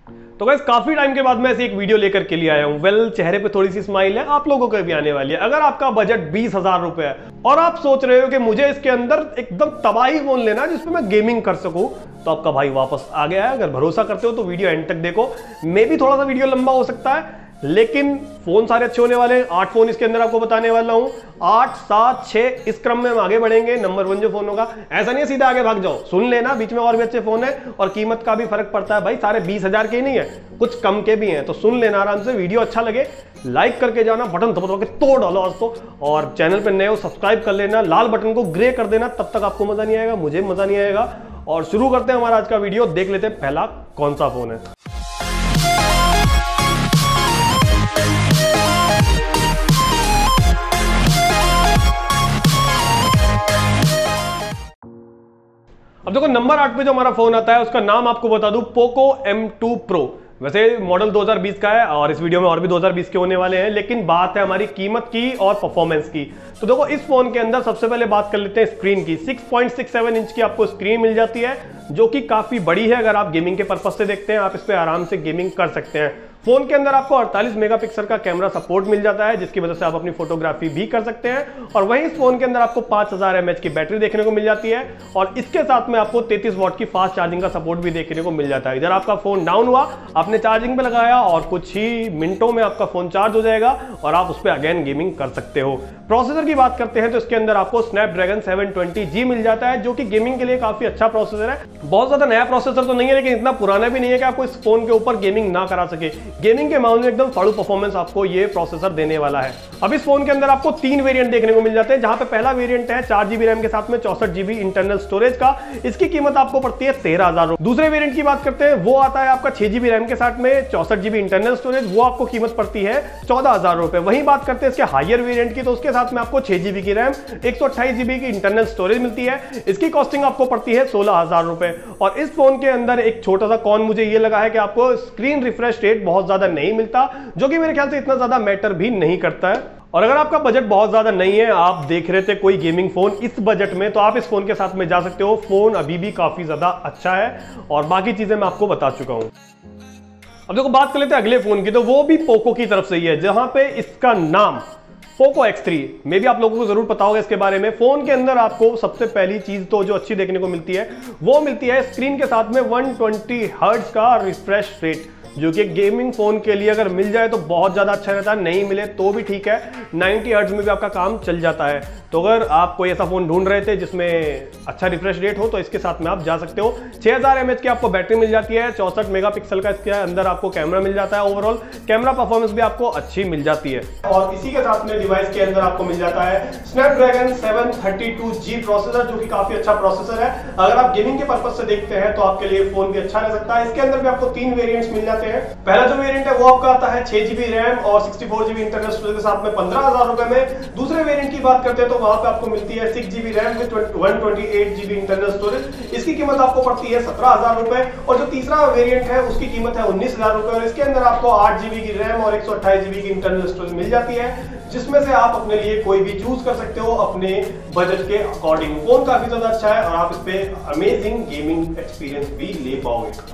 तो गाइस काफी टाइम के बाद मैं ऐसी एक वीडियो लेकर के लिए आया हूं। वेल, चेहरे पे थोड़ी सी स्माइल है, आप लोगों को भी आने वाली है। अगर आपका बजट 20,000 रुपए है और आप सोच रहे हो कि मुझे इसके अंदर एकदम तबाही फोन लेना है जिसपे मैं गेमिंग कर सकूं, तो आपका भाई वापस आ गया है। अगर भरोसा करते हो तो वीडियो एंड तक देखो। मे भी थोड़ा सा वीडियो लंबा हो सकता है, लेकिन फोन सारे अच्छे होने वाले हैं। 8 फोन इसके अंदर आपको बताने वाला हूं, 8, 7, 6 इस क्रम में हम आगे बढ़ेंगे। नंबर 1 जो फोन होगा, ऐसा नहीं है सीधा आगे भाग जाओ, सुन लेना, बीच में और भी अच्छे फोन है और कीमत का भी फर्क पड़ता है भाई। सारे 20,000 के ही नहीं है, कुछ कम के भी हैं, तो सुन लेना आराम से। वीडियो अच्छा लगे लाइक करके जाना, बटन दबा के तोड़ डालो आज तो। और चैनल पर नए हो सब्सक्राइब कर लेना, लाल बटन को ग्रे कर देना, तब तक आपको मजा नहीं आएगा, मुझे मजा नहीं आएगा। और शुरू करते हैं हमारा आज का वीडियो। देख लेते हैं पहला कौन सा फोन है। अब देखो नंबर 8 पे जो हमारा फोन आता है उसका नाम आपको बता दूं, पोको M2 Pro। वैसे मॉडल 2020 का है और इस वीडियो में और भी 2020 के होने वाले हैं, लेकिन बात है हमारी कीमत की और परफॉर्मेंस की। तो देखो इस फोन के अंदर सबसे पहले बात कर लेते हैं स्क्रीन की। 6.67 इंच की आपको स्क्रीन मिल जाती है, जो कि काफी बड़ी है। अगर आप गेमिंग के पर्पज से देखते हैं, आप इस पे आराम से गेमिंग कर सकते हैं। फोन के अंदर आपको 48 मेगापिक्सल का कैमरा सपोर्ट मिल जाता है, जिसकी वजह से आप अपनी फोटोग्राफी भी कर सकते हैं। और वहीं इस फोन के अंदर आपको 5000 mAh की बैटरी देखने को मिल जाती है और इसके साथ में आपको 33 वॉट की फास्ट चार्जिंग का सपोर्ट भी देखने को मिल जाता है। इधर आपका फोन डाउन हुआ, आपने चार्जिंग पे लगाया और कुछ ही मिनटों में आपका फोन चार्ज हो जाएगा और आप उस पर अगेन गेमिंग कर सकते हो। प्रोसेसर की बात करते हैं तो इसके अंदर आपको स्नैपड्रैगन 720G मिल जाता है, जो कि गेमिंग के लिए काफी अच्छा प्रोसेसर है। बहुत ज्यादा नया प्रोसेसर तो नहीं है, लेकिन इतना पुराना भी नहीं है कि आपको इस फोन के ऊपर गेमिंग ना करा सके। गेमिंग के मामले में एकदम फाड़ू परफॉर्मेंस आपको ये प्रोसेसर देने वाला है। अब इस फोन के अंदर आपको 3 वेरिएंट देखने को मिल जाते हैं, जहां पे पहला वेरिएंट है 4GB रैम के साथ में 64GB इंटरनल स्टोरेज का। इसकी कीमत आपको पड़ती है 13,000 रुपए। दूसरे वेरिएंट की बात करते हैं, वो आता है आपका 6GB रैम के साथ में 64GB इंटरनल स्टोरेज, वो आपको कीमत पड़ती है 14,000 रुपए। वहीं बात करते हैं इसके हायर वेरिएंट की, तो उसके साथ में आपको 6GB की रैम 128GB की इंटरनल स्टोरेज मिलती है। इसकी कॉस्टिंग आपको पड़ती है 16,000 रुपए। और इस फोन के अंदर एक छोटा सा कॉन मुझे ये लगा है कि आपको स्क्रीन रिफ्रेश रेट बहुत ज्यादा नहीं मिलता, जो कि मेरे ख्याल से इतना ज्यादा मैटर भी नहीं करता है। और अगर आपका बजट बहुत ज्यादा नहीं है, आप देख रहे थे कोई गेमिंग फोन इस बजट में, तो आप इस फोन के साथ में जा सकते हो। फोन अभी भी काफी ज्यादा अच्छा है और बाकी चीजें मैं आपको बता चुका हूं। अब देखो बात कर लेते हैं अगले फोन की, तो वो भी पोको की तरफ से ही है, जहां पे इसका नाम पोको X3। मे भी आप लोगों को जरूर पता होगा इसके बारे में। फोन के अंदर आपको सबसे पहली चीज तो जो अच्छी देखने को मिलती है, वो मिलती है स्क्रीन के साथ में 120 हर्ट्ज का रिफ्रेश रेट, जो कि गेमिंग फोन के लिए अगर मिल जाए तो बहुत ज्यादा अच्छा रहता है, नहीं मिले तो भी ठीक है, 90 हर्ट्ज में भी आपका काम चल जाता है। तो अगर आप कोई ऐसा फोन ढूंढ रहे थे जिसमें अच्छा रिफ्रेश रेट हो, तो इसके साथ में आप जा सकते हो। 6000 mAh की आपको बैटरी मिल जाती है, 64 मेगापिक्सल का इसके अंदर आपको कैमरा मिल जाता है। ओवरऑल कैमरा परफॉर्मेंस भी आपको अच्छी मिल जाती है। और इसी के साथ में डिवाइस के अंदर आपको मिल जाता है स्नैपड्रैगन 732G प्रोसेसर, जो कि काफी अच्छा प्रोसेसर है। अगर आप गेमिंग के पर्पज से देखते हैं तो आपके लिए फोन भी अच्छा रह सकता है। इसके अंदर भी आपको 3 वेरिएंट्स मिल जाते हैं। पहला जो वेरिएंट है वो आपका आता है 6GB रैम और 64GB इंटरनल स्टोरेज के साथ में 15,000 रुपए में। दूसरे वेरिएंट की बात करते हैं तो वहां पे आपको मिलती है 6GB RAM with 128GB internal storage. इसकी कीमत आपको पड़ती है 17,000 रुपए। और जो तीसरा वेरिएंट है उसकी कीमत है 19,000 रुपए और इसके अंदर आपको 8GB की रैम और 128GB की इंटरनल स्टोरेज मिल जाती है, जिसमें से आप अपने लिए कोई भी चूज कर सकते हो अपने बजट के अकॉर्डिंग। फोन काफी ज्यादा अच्छा है और आप इस पे अमेजिंग गेमिंग एक्सपीरियंस भी ले पाओगे।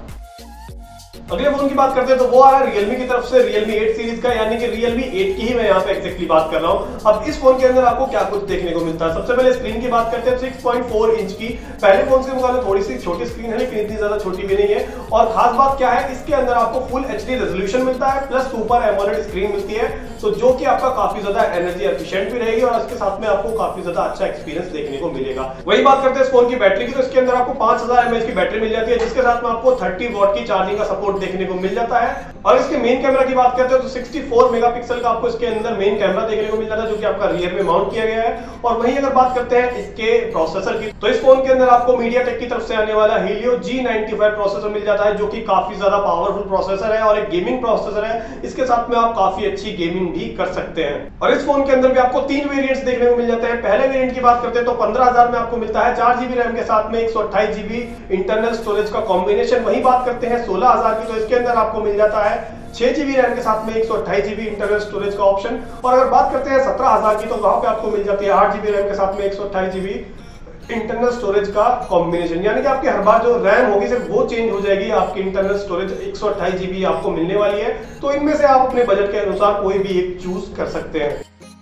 अगले फोन की बात करते हैं तो वो आ रहा है Realme की तरफ से Realme 8 सीरीज का, यानी कि Realme 8 की ही मैं यहाँ पे एक्जेक्टली बात कर रहा हूँ। अब इस फोन के अंदर आपको क्या कुछ देखने को मिलता है। सबसे पहले स्क्रीन की बात करते हैं, 6.4 इंच की। पहले फोन के मुकाबले थोड़ी सी छोटी स्क्रीन है, लेकिन इतनी ज्यादा छोटी भी नहीं है। और खास बात क्या है, इसके अंदर आपको फुल HD रेजोल्यूशन मिलता है, प्लस सुपर एमोलेड स्क्रीन मिलती है, तो जो कि आपका काफी ज्यादा एनर्जी एफिशिएंट भी रहेगी और इसके साथ में आपको काफी ज्यादा अच्छा एक्सपीरियंस देखने को मिलेगा। वही बात करते हैं इस फोन की बैटरी की, तो इसके अंदर आपको 5000 mAh की बैटरी मिल जाती है, जिसके साथ में आपको 30 वॉट की चार्जिंग का सपोर्ट देखने को मिल जाता है। और इसके मेन कैमरा की बात करते हैं तो 64 मेगापिक्सल का आपको इसके अंदर मेन कैमरा देखने को मिल जाता है, जो कि आपका रियर में माउंट किया गया है। और वहीं अगर बात करते हैं इसके प्रोसेसर की, तो इस फोन के अंदर आपको MediaTek की तरफ से आने वाला Helio G95 प्रोसेसर मिल जाता है, जो कि काफी ज्यादा पावरफुल प्रोसेसर है और एक गेमिंग प्रोसेसर है। इसके साथ में आप काफी अच्छी गेमिंग भी कर सकते हैं। और इस फोन के अंदर भी आपको 3 वेरिएंट्स देखने को मिल जाते हैं। पहले वेरिएंट की बात करते हैं तो 15,000 में आपको मिलता है 4GB रैम के साथ में 128GB इंटरनल स्टोरेज का कॉम्बिनेशन। वहीं बात करते हैं 16,000 की, तो इसके अंदर आपको मिल जाता है 6GB रैम के साथ में 128GB इंटरनल स्टोरेज का ऑप्शन। और अगर बात करते हैं 17,000 की, तो वहां पे आपको मिल जाती है 8GB रैम के साथ में 128GB इंटरनल स्टोरेज का कॉम्बिनेशन, यानी कि आपकी हर बार जो रैम होगी सिर्फ वो चेंज हो जाएगी, आपकी इंटरनल स्टोरेज 128 GB आपको मिलने वाली है। तो इनमें से आप अपने बजट के अनुसार कोई भी एक चूज कर सकते हैं।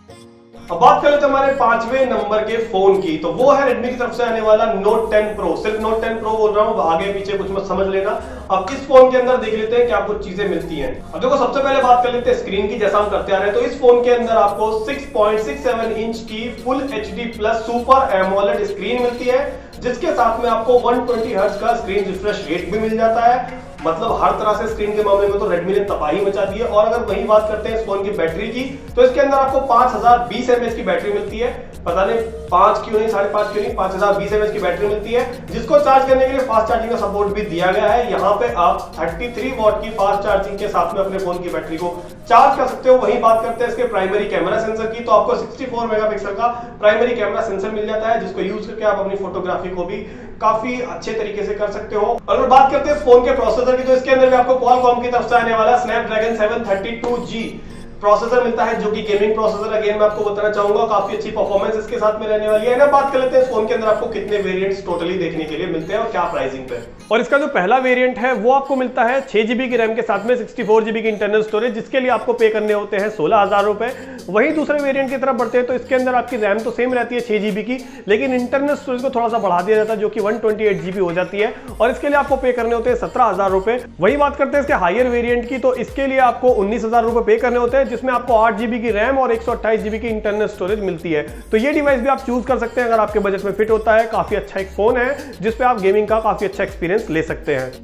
अब बात कर लेते हैं हमारे 5वें नंबर के फोन की, तो वो है Redmi की तरफ से आने वाला Note 10 Pro। सिर्फ Note 10 Pro बोल रहा हूं, आगे पीछे कुछ मत समझ लेना। अब इस फोन के अंदर देख लेते हैं क्या कुछ चीजें मिलती हैं। अब देखो, सबसे पहले बात कर लेते हैं स्क्रीन की, जैसा हम करते आ रहे हैं। तो इस फोन के अंदर आपको 6.67 इंच की full HD plus super AMOLED screen मिलती है, जिसके साथ में आपको 120 हर्ट्ज का स्क्रीन रिफ्रेश रेट भी मिल जाता है। मतलब हर तरह से स्क्रीन के मामले में तो Redmi ने तबाही मचा दी है। और अगर वही बात करते हैं इस फोन की बैटरी की, तो इसके अंदर आपको 5020 mAh की बैटरी मिलती है। पता नहीं 5 क्यों नहीं, 5.5 क्यों नहीं, 5020 mAh की बैटरी मिलती है, जिसको चार्ज करने के लिए फास्ट चार्जिंग का सपोर्ट भी दिया गया है। यहाँ पे आप 33 वॉट की फास्ट चार्जिंग के साथ में अपने फोन की बैटरी को चार्ज कर सकते हो। वही बात करते हैं इसके प्राइमरी कैमरा सेंसर की, तो आपको 64 मेगापिक्सल का प्राइमरी कैमरा सेंसर मिल जाता है, जिसको यूज करके आप अपनी फोटोग्राफी को भी काफी अच्छे तरीके से कर सकते हो। अगर बात करते हैं इस फोन के प्रोसेसर की, तो इसके अंदर भी आपको क्वालकॉम की तरफ से आने वाला स्नैपड्रैगन 732G प्रोसेसर मिलता है, जो कि गेमिंग प्रोसेसर अगेन मैं आपको बताना चाहूंगा, काफी अच्छी परफॉर्मेंस इसके साथ में रहने वाली है ना। बात कर लेते हैं इस फोन के अंदर आपको कितने वेरिएंट्स टोटली देखने के लिए मिलते हैं और क्या प्राइसिंग पे। और इसका जो पहला वेरिएंट है वो आपको मिलता है 6 GB की रैम के साथ में 64 GB की इंटरनल स्टोरेज, जिसके लिए आपको पे करने होते हैं 16,000 रुपए। वहीं दूसरे वेरिएंट की तरफ बढ़ते हैं तो इसके अंदर आपकी रैम तो सेम रहती है 6 GB की, लेकिन इंटरनल स्टोरेज को थोड़ा सा बढ़ा दिया जाता है, जो कि 128 GB हो जाती है, और इसके लिए आपको पे करने होते हैं 17,000 रुपए। वही बात करते हैं इसके हायर वेरिएंट की, तो इसके लिए आपको 19,000 रुपए पे करने होते हैं, जिसमें आपको 8 GB की रैम और 128 GB की इंटरनल स्टोरेज मिलती है। तो ये डिवाइस भी आप चूज कर सकते हैं अगर आपके बजट में फिट होता है। काफी अच्छा एक फोन है जिसपे आप गेमिंग का काफी अच्छा एक्सपीरियंस ले सकते हैं।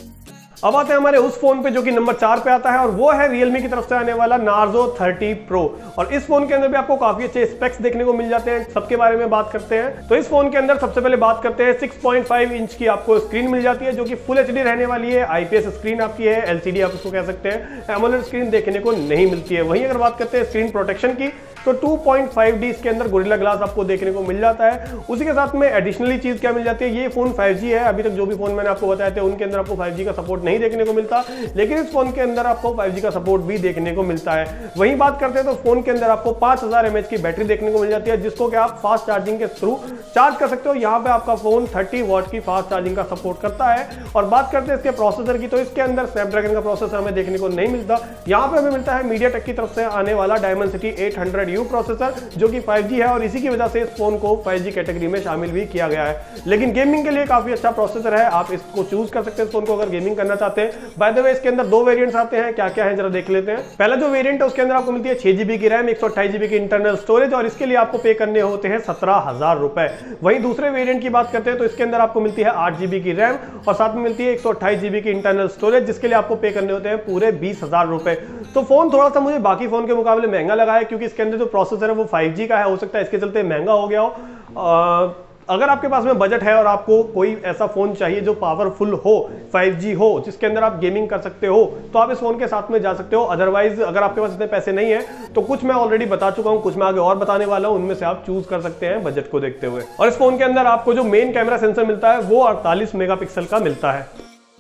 अब आते हैं हमारे उस फोन पे जो कि नंबर 4 पे आता है, और वो है Realme की तरफ से आने वाला Narzo 30 Pro। और इस फोन के अंदर भी आपको काफी अच्छे स्पेक्स देखने को मिल जाते हैं। सबके बारे में बात करते हैं, तो इस फोन के अंदर सबसे पहले बात करते हैं 6.5 इंच की आपको स्क्रीन मिल जाती है, जो कि फुल HD रहने वाली है। IPS स्क्रीन आपकी है, LCD आप उसको कह सकते हैं। एमोलेड स्क्रीन देखने को नहीं मिलती है। वहीं अगर बात करते हैं स्क्रीन प्रोटेक्शन की, तो 2.5D इसके अंदर गोरिल्ला ग्लास आपको देखने को मिल जाता है। उसी के साथ में एडिशनली चीज क्या मिल जाती है, ये फोन 5G है। अभी तक जो भी फोन मैंने आपको बताए थे उनके अंदर आपको 5G का सपोर्ट नहीं देखने को मिलता, लेकिन इस फोन के अंदर आपको 5G का सपोर्ट भी देखने को मिलता है। वहीं बात करते हैं तो फोन के अंदर आपको 5000 mAh की बैटरी देखने को मिल जाती है, जिसको कि आप फास्ट चार्जिंग के थ्रू चार्ज कर सकते हो। यहाँ पे आपका फोन 30 वॉट की फास्ट चार्जिंग का सपोर्ट करता है। और बात करते हैं इसके प्रोसेसर की, तो इसके अंदर स्नैपड्रैगन का प्रोसेसर हमें देखने को नहीं मिलता। यहाँ पे हमें मिलता है MediaTek की तरफ से आने वाला Dimensity 800U प्रोसेसर, जो कि 5G है, और इसी की वजह से इस फोन को 5G कैटेगरी में शामिल भी किया गया है। लेकिन गेमिंग के लिए काफी अच्छा प्रोसेसर है, आप इसको चूज कर सकते हैं इस फोन को अगर गेमिंग करना चाहते हैं। बाय द वे इसके अंदर 2 वेरिएंट्स आते हैं, क्या क्या है जरा देख लेते हैं। पहला जो वेरिएंट है उसके अंदर आपको मिलती है 6 GB की रैम, 128 GB की इंटरनल स्टोरेज, और इसके लिए आपको पे करने होते हैं 17,000 रुपए। वहीं दूसरे वेरिएंट की बात करते हैं तो इसके अंदर आपको मिलती है 8 GB की रैम और साथ में मिलती है 128 GB की इंटरनल स्टोरेज, जिसके लिए आपको पे करने होते हैं पूरे 20,000 रुपए। तो फोन थोड़ा सा मुझे बाकी फोन के मुकाबले महंगा लगा है, क्योंकि इसके अंदर जो प्रोसेसर है वो 5G का है। हो सकता है इसके चलते महंगा हो गया हो। अगर आपके पास में बजट है और आपको कोई ऐसा फोन चाहिए जो पावरफुल हो, 5G हो, जिसके अंदर आप गेमिंग कर सकते हो, तो आप इस फोन के साथ में जा सकते हो। अदरवाइज अगर आपके पास इतने पैसे नहीं है तो कुछ मैं ऑलरेडी बता चुका हूं, कुछ मैं आगे और बताने वाला हूं, उनमें से आप चूज कर सकते हैं बजट को देखते हुए। और इस फोन के अंदर आपको जो मेन कैमरा सेंसर मिलता है वो 48 मेगापिक्सल का मिलता है।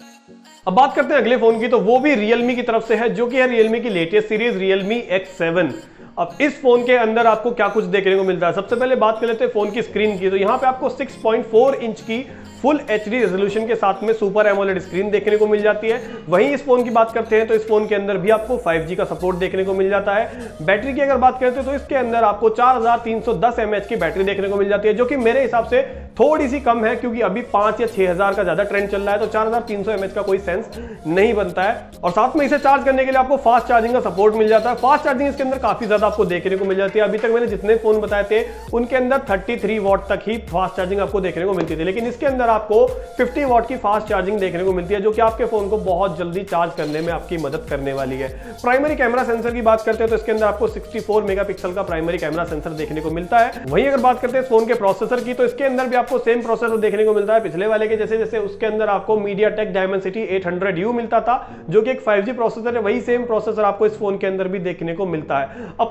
अब बात करते हैं अगले फोन की, तो वो भी Realme की तरफ से है, जो कि है Realme की लेटेस्ट सीरीज Realme X7। अब इस फोन के अंदर आपको क्या कुछ देखने को मिलता है, सबसे पहले बात कर लेते हैं फोन की स्क्रीन की। तो यहाँ पे आपको 6.4 इंच की फुल HD रेजोल्यूशन के साथ में सुपर एमोलेड स्क्रीन देखने को मिल जाती है। वहीं इस फोन की बात करते हैं तो इस फोन के अंदर भी आपको 5G का सपोर्ट देखने को मिल जाता है। बैटरी की अगर बात करते हैं तो इसके अंदर आपको 4310 mAh की बैटरी देखने को मिल जाती है, जो कि मेरे हिसाब से थोड़ी सी कम है, क्योंकि अभी 5 या 6000 का ज्यादा ट्रेंड चल रहा है, तो 4300 mAh का कोई सेंस नहीं बनता है। और साथ में इसे चार्ज करने के लिए आपको फास्ट चार्जिंग का सपोर्ट मिल जाता है। फास्ट चार्जिंग इसके अंदर काफी ज्यादा आपको देखने को मिल जाती है। अभी तक मैंने जितने फोन बताए थे उनके अंदर 33 वॉट तक ही फास्ट चार्जिंग आपको देखने को मिलती थी, लेकिन इसके अंदर आपको 50 वॉट की फास्ट चार्जिंग देखने को मिलती है, जो कि आपके फोन को बहुत जल्दी चार्ज करने में आपकी मदद करने वाली है। प्राइमरी कैमरा सेंसर की बात करते हैं तो इसके अंदर आपको 64 मेगापिक्सल का प्राइमरी कैमरा सेंसर देखने को मिलता है। वहीं अगर बात करते हैं फोन के प्रोसेसर की, तो इसके अंदर भी आपको सेम प्रोसेसर देखने को मिलता है पिछले वाले के जैसे। जैसे उसके अंदर आपको MediaTek Dimensity 800U मिलता था, जो कि एक 5G प्रोसेसर है, वही सेम प्रोसेसर आपको इस फोन के अंदर भी देखने को मिलता है। अब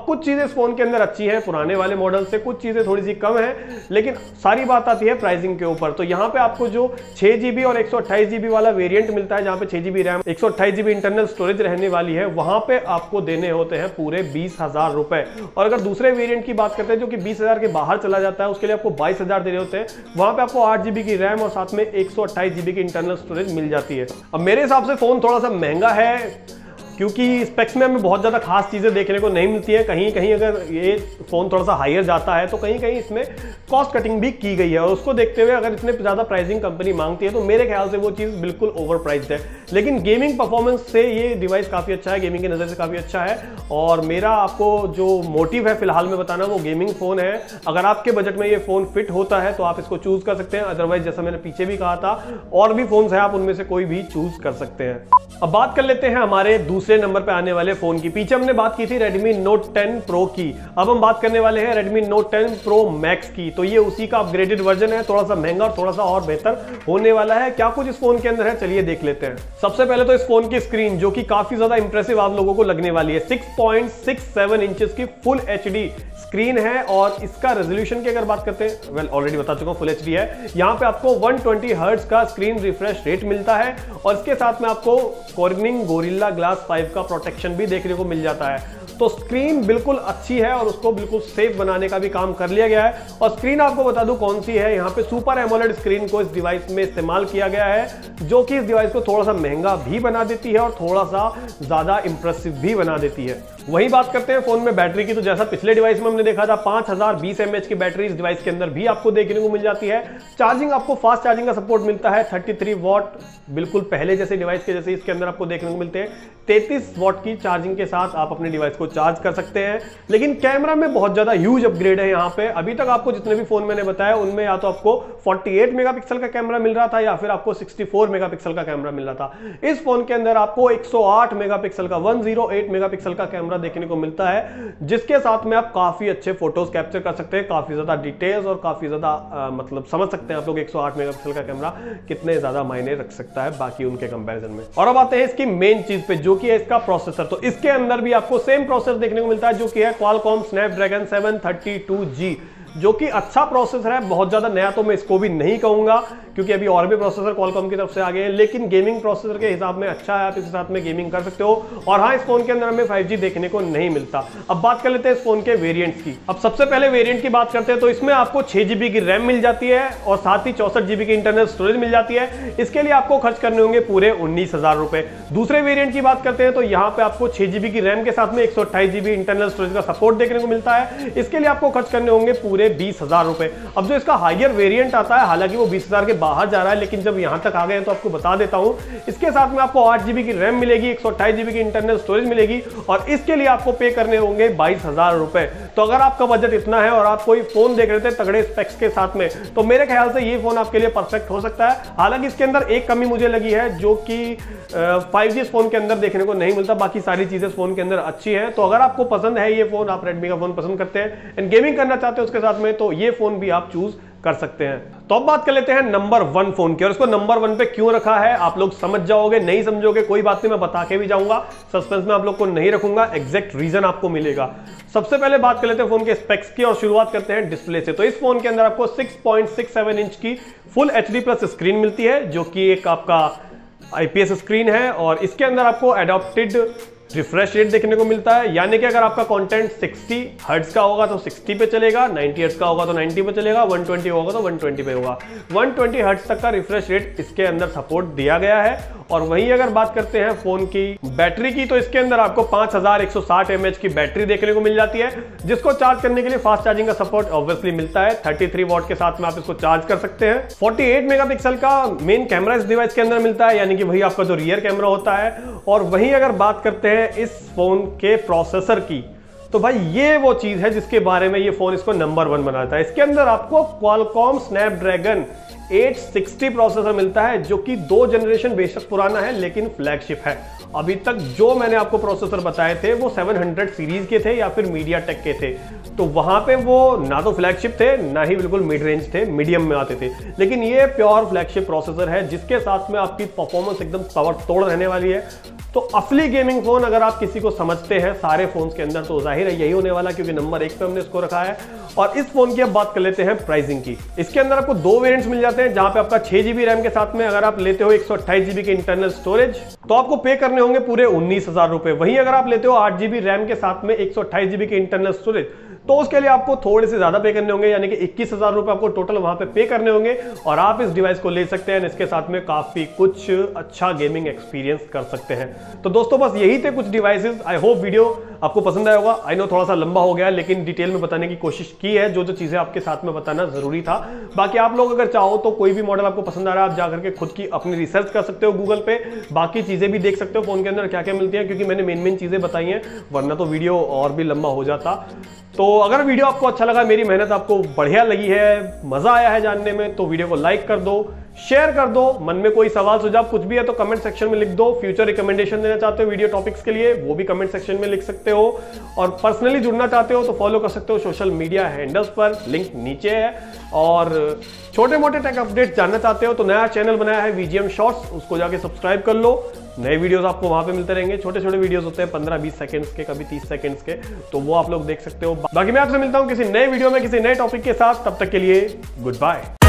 कुछ चीजें इस फोन के अंदर अच्छी हैं पुराने वाले मॉडल से, कुछ चीजें थोड़ी सी कम है, लेकिन सारी बात आती है प्राइसिंग के ऊपर। तो यहाँ पे आपको जो 6GB और 128GB वाला वेरिएंट मिलता है, जहाँ पे 6GB RAM 128GB internal storage रहने वाली है, वहां पे आपको देने होते हैं पूरे 20,000 रुपए। और अगर दूसरे वेरिएंट की बात करते हैं जो कि 20,000 के बाहर चला जाता है, उसके लिए आपको 22,000 देने होते हैं। वहां पे आपको 8GB की रैम और साथ में 128GB की इंटरनल स्टोरेज मिल जाती है। अब मेरे हिसाब से फोन थोड़ा सा महंगा है, क्योंकि स्पेक्स में हमें बहुत ज़्यादा खास चीज़ें देखने को नहीं मिलती है। कहीं कहीं अगर ये फ़ोन थोड़ा सा हायर जाता है तो कहीं कहीं इसमें कॉस्ट कटिंग भी की गई है, और उसको देखते हुए अगर इतने ज़्यादा प्राइसिंग कंपनी मांगती है तो मेरे ख्याल से वो चीज़ बिल्कुल ओवर प्राइस्ड है। लेकिन गेमिंग परफॉर्मेंस से ये डिवाइस काफ़ी अच्छा है, गेमिंग की नज़र से काफ़ी अच्छा है। और मेरा आपको जो मोटिव है फिलहाल में बताना, वो गेमिंग फ़ोन है। अगर आपके बजट में ये फ़ोन फिट होता है तो आप इसको चूज़ कर सकते हैं, अदरवाइज जैसा मैंने पीछे भी कहा था और भी फ़ोन्स हैं, आप उनमें से कोई भी चूज़ कर सकते हैं। अब बात कर लेते हैं हमारे दूसरे नंबर पे आने वाले फोन की। पीछे हमने बात की थी Redmi Note 10 Pro की, अब हम बात करने वाले हैं Redmi Note 10 Pro Max की। तो ये उसी का अपग्रेडेड वर्जन है, थोड़ा सा महंगा और थोड़ा सा और बेहतर होने वाला है। क्या कुछ इस फोन के अंदर है, चलिए देख लेते हैं। सबसे पहले तो इस फोन की स्क्रीन, जो कि काफी ज्यादा इंप्रेसिव आप लोगों को लगने वाली है। 6.67 इंचेस की फुल HD स्क्रीन है, और इसका रेजोल्यूशन की अगर बात करते हैं, वेल ऑलरेडी बता चुका हूं, फुल HD है। यहाँ पे आपको 120 हर्ट्ज का स्क्रीन रिफ्रेश रेट मिलता है, और इसके साथ में आपको कॉर्निंग गोरिल्ला ग्लास 5 का प्रोटेक्शन भी देखने को मिल जाता है। तो स्क्रीन बिल्कुल अच्छी है और उसको बिल्कुल सेफ बनाने का भी काम कर लिया गया है। और स्क्रीन आपको बता दूं कौन सी है, यहाँ पे सुपर एमोलेड स्क्रीन को इस डिवाइस में इस्तेमाल किया गया है, जो कि इस डिवाइस को थोड़ा सा महंगा भी बना देती है और थोड़ा सा ज्यादा इंप्रेसिव भी बना देती है। वही बात करते हैं फोन में बैटरी की, तो जैसा पिछले डिवाइस में हमने देखा था 5020 mAh की बैटरी इस डिवाइस के अंदर भी आपको देखने को मिल जाती है। चार्जिंग आपको फास्ट चार्जिंग का सपोर्ट मिलता है, 33 वॉट, बिल्कुल पहले जैसे डिवाइस के जैसे इसके अंदर आपको देखने को मिलते हैं। 33 वॉट की चार्जिंग के साथ आप अपने डिवाइस को चार्ज कर सकते हैं। लेकिन कैमरा में बहुत ज्यादा ह्यूज अपग्रेड है यहाँ पे। अभी तक आपको जितने भी फोन मैंने बताया उनमें या तो आपको 48 मेगापिक्सल का कैमरा मिल रहा था या फिर आपको 64 मेगापिक्सल का कैमरा मिल रहा था। इस फोन के अंदर आपको 108 मेगापिक्सल का 108 मेगापिक्सल का कैमरा देखने को मिलता है, जिसके साथ में आप काफी अच्छे फोटोज कैप्चर कर सकते हैं, काफी ज्यादा डिटेल्स और काफी ज्यादा मतलब समझ सकते हैं आप लोग 108 मेगापिक्सल का कैमरा कितने ज्यादा मायने रख सकता है बाकी उनके कंपैरिजन में। और अब आते हैं इसकी मेन चीज पे, जो कि है इसका प्रोसेसर। तो इसके अंदर भी आपको सेम प्रोसेसर देखने को मिलता है, जो कि है Qualcomm Snapdragon 732G, जो कि अच्छा प्रोसेसर है। बहुत ज्यादा नया तो मैं इसको भी नहीं कहूंगा, क्योंकि अभी और भी प्रोसेसर Qualcomm की तरफ से आ गए हैं, लेकिन गेमिंग प्रोसेसर के हिसाब में अच्छा है, आप इसके साथ में गेमिंग कर सकते हो। और हाँ, इस फोन के अंदर हमें 5G देखने को नहीं मिलता। अब बात कर लेते हैं इस फोन के वेरिएंट्स की। अब सबसे पहले वेरिएंट की बात करते हैं, तो इसमें आपको 6GB की रैम मिल जाती है और साथ ही 64GB की इंटरनल स्टोरेज मिल जाती है। इसके लिए आपको खर्च करने होंगे पूरे 19,000 रुपए। दूसरे वेरिएंट की बात करते हैं, तो यहाँ पे आपको 6GB की रैम के साथ में 128GB इंटरनल स्टोरेज का सपोर्ट देखने को मिलता है। इसके लिए आपको खर्च करने होंगे पूरे 20,000 रुपए। अब जो इसका हायर वेरिएंट आता है, हालांकि वो 20,000 के बाहर जा रहा है, लेकिन जब यहां तक आ गए हैं तो आपको बता देता हूं। इसके साथ में आपको 8GB की रैम मिलेगी, 128GB की इंटरनल स्टोरेज मिलेगी, और इसके लिए आपको पे करने होंगे 22,000 रुपए। तो अगर आपका बजट इतना है और आप कोई फोन देख रहे थे तगड़े स्पेक्स के साथ में, तो मेरे ख्याल से ये फोन आपके लिए परफेक्ट हो सकता है। हालांकि इसके अंदर एक कमी मुझे लगी है, जो कि 5G फोन के अंदर देखने को नहीं मिलता, बाकी सारी चीजें फोन के अंदर अच्छी हैं। तो अगर आपको पसंद है ये फोन, आप रेडमी का फोन पसंद करते हैं एंड गेमिंग करना चाहते हैं उसके साथ में, तो ये फोन भी आप चूज कर सकते हैं। तो अब बात कर लेते हैं नंबर 1 फोन की, और इसको नंबर 1 पे क्यों रखा है आप लोग समझ जाओगे। नहीं समझोगे कोई बात नहीं, मैं बता के भी जाऊंगा, सस्पेंस में आप लोग को नहीं रखूंगा, एग्जैक्ट रीजन आपको मिलेगा। सबसे पहले बात कर लेते हैं फोन के स्पेक्स की, और शुरुआत करते हैं डिस्प्ले से। तो इस फोन के अंदर आपको 6.67 इंच की फुल HD प्लस स्क्रीन मिलती है, जो कि एक आपका IPS स्क्रीन है, और इसके अंदर आपको एडॉप्टेड रिफ्रेश रेट देखने को मिलता है, यानी कि अगर आपका कंटेंट 60 हर्ट्ज का होगा तो 60 पे चलेगा, 90 हर्ट्ज का होगा तो 90 पे चलेगा, 120 होगा तो 120 पे होगा। 120 हर्ट्ज तक का रिफ्रेश रेट इसके अंदर सपोर्ट दिया गया है। और वहीं अगर बात करते हैं फोन की बैटरी की, तो इसके अंदर आपको 5160 mAh की बैटरी देखने को मिल जाती है, जिसको चार्ज करने के लिए फास्ट चार्जिंग का सपोर्ट ऑब्वियसली मिलता है। 33 वॉट के साथ में आप इसको चार्ज कर सकते हैं। 48 मेगापिक्सल का मेन कैमरा इस डिवाइस के अंदर मिलता है, यानी कि वही आपका जो रियर कैमरा होता है। और वहीं अगर बात करते हैं इस फोन के प्रोसेसर की, तो भाई ये वो चीज है जिसके बारे में ये फोन इसको नंबर 1 बनाता है। इसके अंदर आपको Qualcomm Snapdragon 860 प्रोसेसर मिलता है, जो कि 2 जनरेशन बेशक पुराना है लेकिन फ्लैगशिप है। अभी तक जो मैंने आपको प्रोसेसर बताए थे वो 700 सीरीज के थे या फिर MediaTek के थे, तो वहां पे वो ना तो फ्लैगशिप थे ना ही बिल्कुल मिड रेंज थे, मीडियम में आते थे। लेकिन ये प्योर फ्लैगशिप प्रोसेसर है, जिसके साथ में आपकी परफॉर्मेंस एकदम तोड़ रहने वाली है। तो असली गेमिंग फोन अगर आप किसी को समझते हैं सारे फोन्स के अंदर, तो जाहिर है यही होने वाला, क्योंकि नंबर 1 पे हमने इसको रखा है। और इस फोन की अब बात कर लेते हैं प्राइसिंग की। इसके अंदर आपको 2 वेरिएंट्स मिल जाते हैं, जहां पे आपका 6GB रैम के साथ में अगर आप लेते हो 128GB के इंटरनल स्टोरेज तो आपको पे करने होंगे पूरे 19,000 रुपए। वहीं अगर आप लेते हो 8GB रैम के साथ में 128GB के इंटरनल स्टोरेज तो उसके लिए आपको थोड़े से ज्यादा पे करने होंगे, यानी कि 21,000 रुपए आपको टोटल वहां पे करने होंगे। और आप इस डिवाइस को ले सकते हैं, इसके साथ में काफी कुछ अच्छा गेमिंग एक्सपीरियंस कर सकते हैं। तो दोस्तों बस यही थे कुछ डिवाइसेस। आई होप वीडियो आपको पसंद आया होगा। आई नो थोड़ा सा लंबा हो गया, लेकिन डिटेल में बताने की कोशिश की है, जो चीजें आपके साथ में बताना जरूरी था। बाकी आप लोग अगर चाहो तो कोई भी मॉडल आपको पसंद आ रहा है, आप जाकर के खुद की अपनी रिसर्च कर सकते हो गूगल पे, बाकी चीजें भी देख सकते हो फोन के अंदर क्या क्या मिलती है, क्योंकि मैंने मेन चीजें बताई हैं, वरना तो वीडियो और भी लंबा हो जाता। तो अगर वीडियो आपको अच्छा लगा, मेरी मेहनत आपको बढ़िया लगी है, मजा आया है जानने में, तो वीडियो को लाइक कर दो, शेयर कर दो। मन में कोई सवाल सुझाव कुछ भी है तो कमेंट सेक्शन में लिख दो। फ्यूचर रिकमेंडेशन देना चाहते हो वीडियो टॉपिक्स के लिए, वो भी कमेंट सेक्शन में लिख सकते हो। और पर्सनली जुड़ना चाहते हो तो फॉलो कर सकते हो सोशल मीडिया हैंडल्स पर, लिंक नीचे है। और छोटे मोटे टेक अपडेट्स जानना चाहते हो तो नया चैनल बनाया है VGM शॉर्ट्स, उसको जाके सब्सक्राइब कर लो। नए वीडियोस आपको वहां पे मिलते रहेंगे, छोटे छोटे वीडियोस होते हैं 15-20 सेकंड्स के, कभी 30 सेकंड्स के, तो वो आप लोग देख सकते हो। बाकी मैं आपसे मिलता हूं किसी नए वीडियो में किसी नए टॉपिक के साथ, तब तक के लिए गुड बाय।